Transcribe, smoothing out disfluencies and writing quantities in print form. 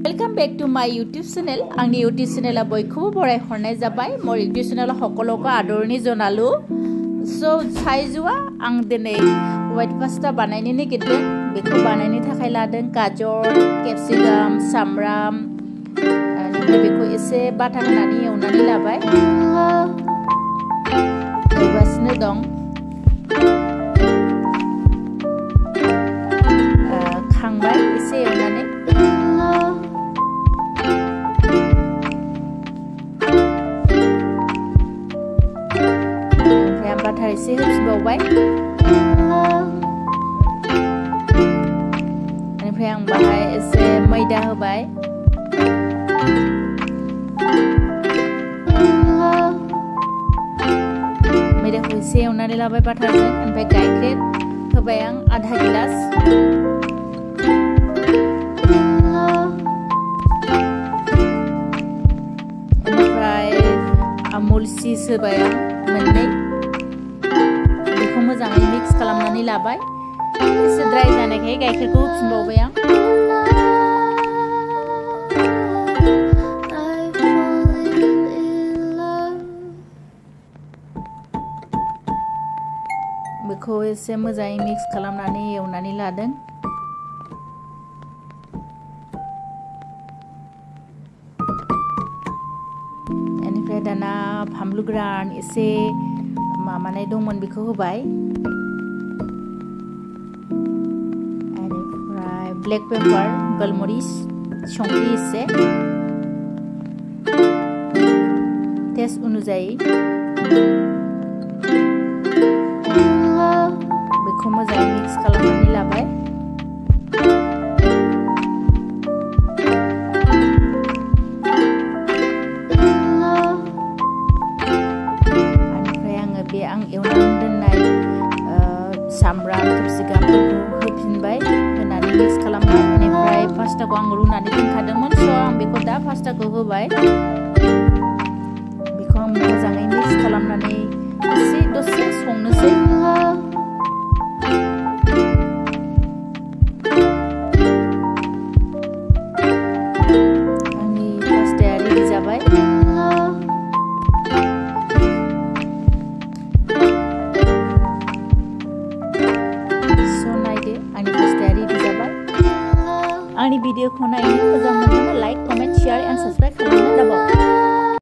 Welcome back to my YouTube channel. Angni YouTube channel boyko borai hornai jabai. Mor YouTube channel hokoloko adorni jonalu. So saijua ang dene white pasta banaini ni gidden. Beko banaini thakai laden gajor, capsicum, samram. Beko ese bata hanani eunani labai. Basne dong. Khangbai ese eunani. Bathar ise hubsibawbai aniफ्राय आं बाहाय एसे मैदा होबाय मैदाखौ एसे एवनानै लाबाय बाथारजों ओमफ्राय गाइखेर होबाय आं आधा गिलास ओमफ्राय अमुल चीज होबाय आं मोननै मोजाङै मिक्स खालामनानै लाबाय एसे ड्राइ जानायखाय गाइखेरखौ होफिनबावबाय आं बेखौ एसे मोजाङै मिक्स खालामनानै एवनानै लादों बेनिफ्राय दाना फानलु गोरान एसे मामानाय दंमोन बेखौ होबाय बेनिफ्राय ब्लेक पेपार गलमरिच संख्रि एसे टेस्ट अनुजायै बेखौ मोजाङै मिक्स खालामनानै लाबाय आं एवनानै दोननाय सामब्राम केपसिकामफोरखौ होफिनबाय होनानै मिक्स खालामबाय बेनिफ्राय पास्टाखौ आं रुनानै दोनखादोंमोन स' आं बेखौ दा पास्टाखौ होबाय बेखौ आं मोजाङै मिक्स खालामनानै एसे दसे संनोसै आंनि पास्टाया रेडि जाबाय आंनि भिडिअखौ नायनो मोजां